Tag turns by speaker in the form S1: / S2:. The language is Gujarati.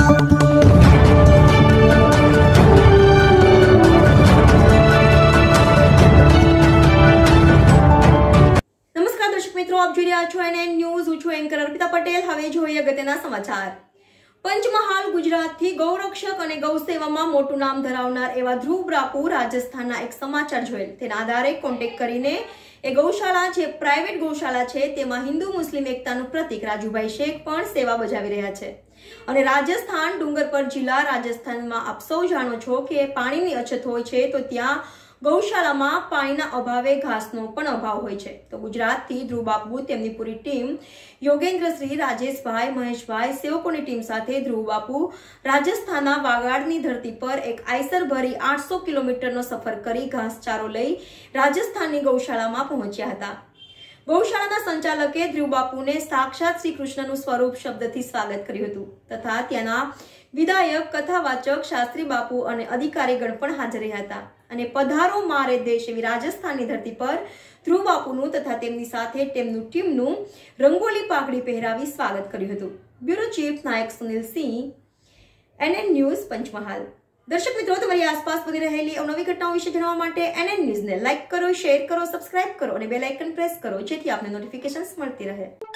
S1: આપ જોઈ રહ્યા છો NN ન્યૂઝ. હું છું એન્કર અર્પિતા પટેલ. હવે જોઈએ અગત્યના સમાચાર. પંચમહાલ ગુજરાતથી ગૌરક્ષક અને ગૌસેવામાં મોટું નામ ધરાવનાર એવા ધ્રુવ બાપુ રાજસ્થાનના એક સમાચાર જોયેલ. તેના આધારે કોન્ટેક્ટ કરીને એ ગૌશાળા જે પ્રાઇવેટ ગૌશાળા છે તેમાં હિન્દુ મુસ્લિમ એકતાનું પ્રતીક રાજુભાઈ શેખ પણ સેવા બજાવી રહ્યા છે. અને રાજસ્થાન ડુંગરપર જિલ્લા રાજસ્થાનમાં આપ સૌ જાણો છો કે પાણીની અછત હોય છે, તો ત્યાં ગૌશાળામાં પાણીના અભાવે ઘાસનો પણ અભાવ હોય છે. તો ગુજરાતથી ધ્રુવ બાપુ તેમની પૂરી ટીમ યોગેન્દ્રશ્રી, રાજેશભાઈ, મહેશભાઈ, સેવકોની ટીમ સાથે ધ્રુવ બાપુ રાજસ્થાનના વાગડની ધરતી પર એક આઈસર ભરી 800 કિલોમીટરનો સફર કરી ઘાસચારો લઈ રાજસ્થાનની ગૌશાળામાં પહોંચ્યા હતા. ગૌશાળાના સંચાલકે ધ્રુવ બાપુને સાક્ષાત શ્રી કૃષ્ણનું સ્વરૂપ શબ્દથી સ્વાગત કર્યું હતું તથા ત્યાંના વિધાયક, કથાવાચક, શાસ્ત્રી બાપુ અને અધિકારીગણ પણ હાજર રહ્યા હતા. અને પધારો મારે દેશ એવી રાજસ્થાનની ધરતી પર ધ્રુવ બાપુનું તથા તેમની સાથે તેમનું ટીમનું રંગોલી પાઘડી પહેરાવી સ્વાગત કર્યું હતું. Bureau chief Nayak Sunil Singh, NN news, Panchmahal. દર્શક મિત્રો, તમારી આસપાસ બની રહેલી અવનવી ઘટનાઓ વિશે જાણવા માટે NN ન્યૂઝને લાઇક કરો, શેર કરો, સબસ્ક્રાઇબ કરો અને બેલ આઇકન પ્રેસ કરો, જેથી આપને નોટિફિકેશન્સ મળતી રહે.